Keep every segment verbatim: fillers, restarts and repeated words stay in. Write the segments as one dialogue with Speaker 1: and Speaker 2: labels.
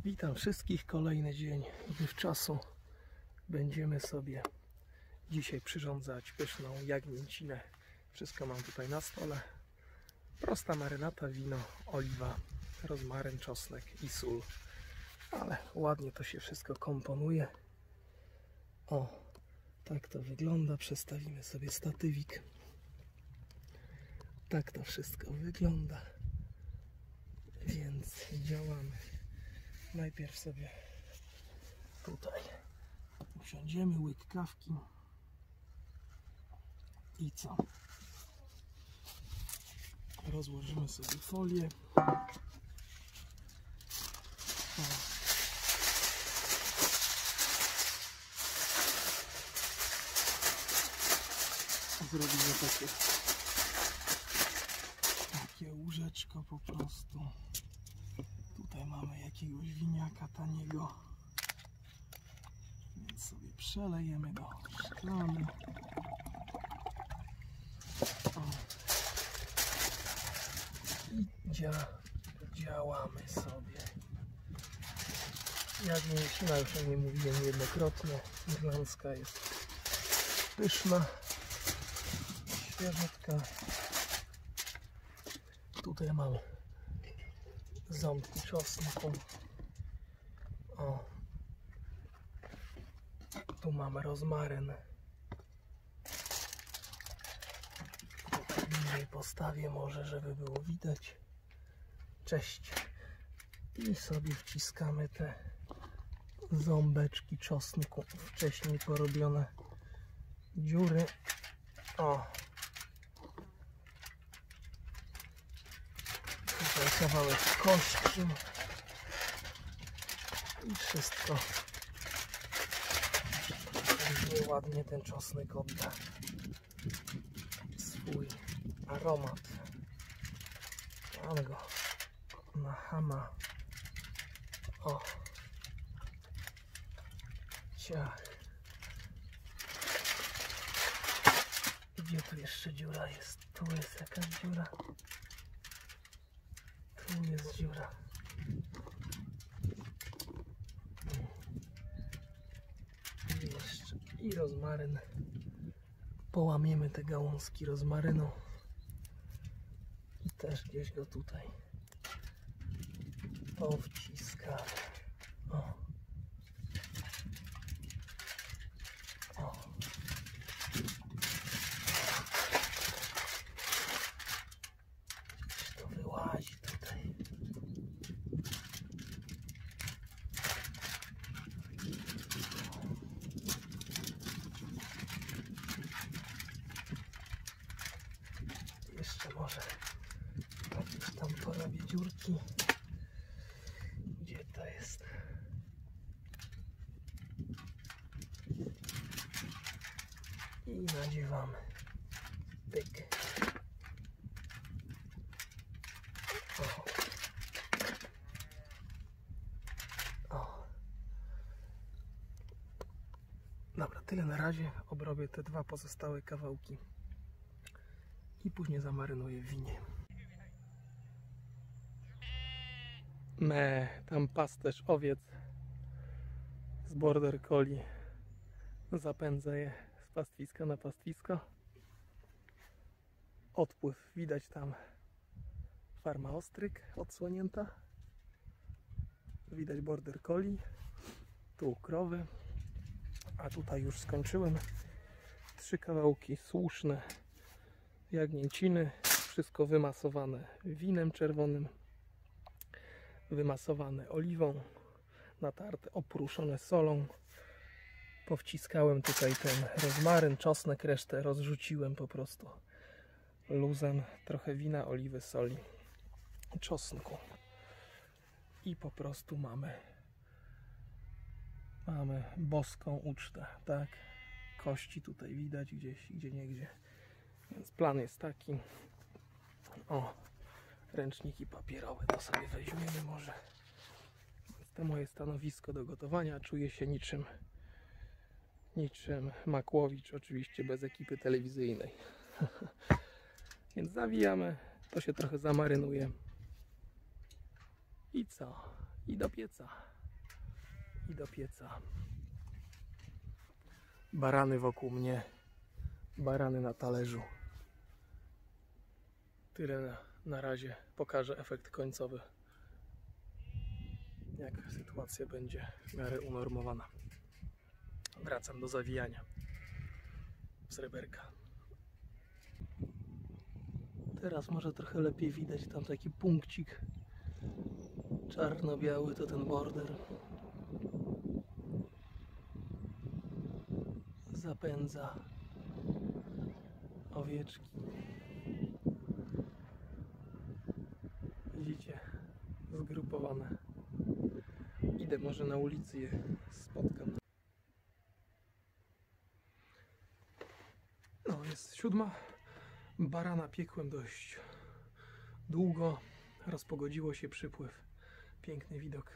Speaker 1: Witam wszystkich, kolejny dzień wywczasu. Będziemy sobie dzisiaj przyrządzać pyszną jagnięcinę. Wszystko mam tutaj na stole. Prosta marynata, wino, oliwa, rozmaryn, czosnek i sól. Ale ładnie to się wszystko komponuje. O, tak to wygląda. Przestawimy sobie statywik. Tak to wszystko wygląda. Więc działamy. Najpierw sobie tutaj usiądziemy, łyk kawki i co? Rozłożymy sobie folię. O. Zrobimy takie takie łóżeczko po prostu. Tutaj mamy jakiegoś winiaka taniego, więc sobie przelejemy do szklany. O. I dzia działamy sobie. Jagnięcina, już o niej mówiłem niejednokrotnie, irlandzka, jest pyszna, świeżutka. Tutaj mam ząbki czosnku. O. Tu mamy rozmaryn. Bliżej postawię może, żeby było widać. Cześć. I sobie wciskamy te ząbeczki czosnku. Wcześniej porobione dziury. O. Tutaj kawałek kości i wszystko będzie ładnie ten czosnek odda swój aromat. Mam go na hama. O, ciach. Gdzie tu jeszcze dziura jest? Tu jest jakaś dziura. Tu jest dziura. I jeszcze i rozmaryn. Połamiemy te gałązki rozmarynu. I też gdzieś go tutaj powciskamy. O. O. To wyłazi tutaj. Jeszcze może jakieś tam porobię dziurki. Gdzie to jest? I nadziewamy. Pyk. O. O. Dobra, tyle na razie. Obrobię te dwa pozostałe kawałki i później zamarynuję w winie. Me, tam pasterz owiec z border collie zapędza je z pastwiska na pastwisko. Odpływ widać, tam farma ostryg odsłonięta. Widać border collie, tu krowy, a tutaj już skończyłem. Trzy kawałki słuszne jagnięciny, wszystko wymasowane winem czerwonym, wymasowane oliwą, natarte, oprószone solą. Powciskałem tutaj ten rozmaryn, czosnek, resztę rozrzuciłem po prostu luzem, trochę wina, oliwy, soli, czosnku. I po prostu mamy mamy boską ucztę, tak? Kości tutaj widać gdzieś, gdzie niegdzie. Więc plan jest taki. O, ręczniki papierowe to sobie weźmiemy może. Więc to moje stanowisko do gotowania. Czuję się niczym niczym Makłowicz, oczywiście bez ekipy telewizyjnej. Więc zawijamy, to się trochę zamarynuje. I co? I do pieca. i do pieca. Barany wokół mnie, barany na talerzu. Tyle na, na razie. Pokażę efekt końcowy, jak sytuacja będzie w miarę unormowana. Wracam do zawijania sreberka. Teraz może trochę lepiej widać, tam taki punkcik czarno-biały to ten border. Zapędza owieczki. Widzicie, zgrupowane. Idę może na ulicy, je spotkam. No, jest siódma. Barana piekłem dość długo. Rozpogodziło się, przypływ. Piękny widok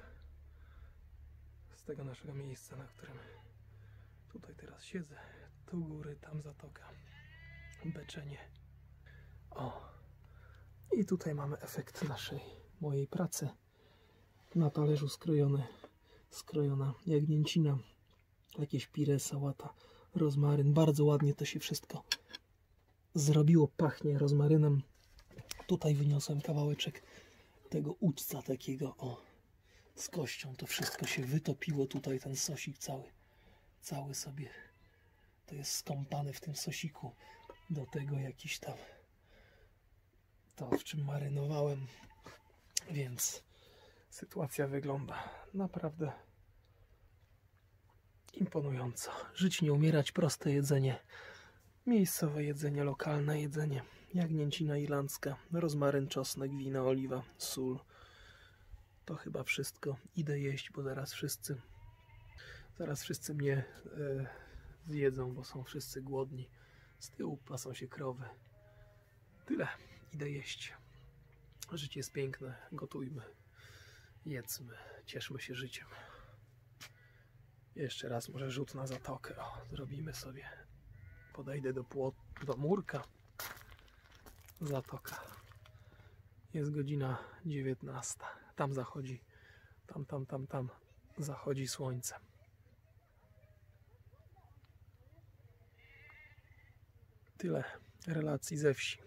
Speaker 1: z tego naszego miejsca, na którym tutaj teraz siedzę. Tu góry, tam zatoka. Beczenie. O. I tutaj mamy efekt naszej, mojej pracy. Na talerzu skrojone, skrojona jagnięcina, jakieś pire, sałata, rozmaryn. Bardzo ładnie to się wszystko zrobiło, pachnie rozmarynem. Tutaj wyniosłem kawałeczek tego udźca takiego, o, z kością. To wszystko się wytopiło tutaj, ten sosik cały, cały sobie, to jest skąpane w tym sosiku. Do tego jakiś tam, to w czym marynowałem, więc sytuacja wygląda naprawdę imponująco. Żyć, nie umierać, proste jedzenie, miejscowe jedzenie, lokalne jedzenie, jagnięcina irlandzka, rozmaryn, czosnek, wino, oliwa, sól. To chyba wszystko. Idę jeść, bo zaraz wszyscy zaraz wszyscy mnie e, zjedzą, bo są wszyscy głodni. Z tyłu pasą się krowy. Tyle. Idę jeść. Życie jest piękne. Gotujmy. Jedzmy. Cieszmy się życiem. Jeszcze raz może rzut na zatokę. O, zrobimy sobie. Podejdę do płotu, do murka. Zatoka. Jest godzina dziewiętnasta. Tam zachodzi. Tam, tam, tam, tam zachodzi słońce. Tyle relacji ze wsi.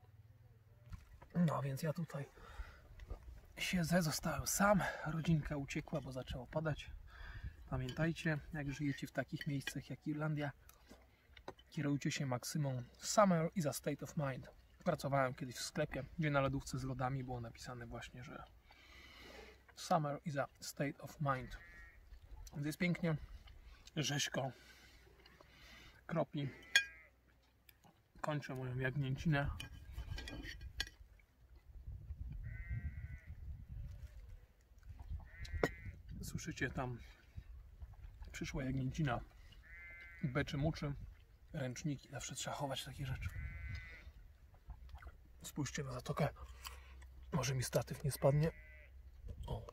Speaker 1: No więc ja tutaj siedzę, zostałem sam. Rodzinka uciekła, bo zaczęło padać. Pamiętajcie, jak żyjecie w takich miejscach jak Irlandia, kierujcie się maksymą summer is a state of mind. Pracowałem kiedyś w sklepie, gdzie na lodówce z lodami było napisane właśnie, że summer is a state of mind. Więc jest pięknie, rzeźko, kropli. Kończę moją jagnięcinę. Słyszycie, tam przyszła jagnięcina, beczy, muczy, ręczniki. Zawsze trzeba chować takie rzeczy. Spójrzcie na zatokę. Może mi statyw nie spadnie. O.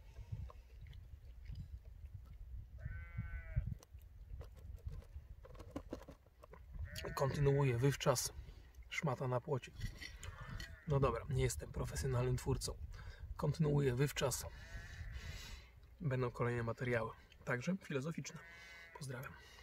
Speaker 1: Kontynuuję wywczas. Szmata na płocie. No dobra, nie jestem profesjonalnym twórcą. Kontynuuję wywczas. Będą kolejne materiały. Także filozoficzne. Pozdrawiam.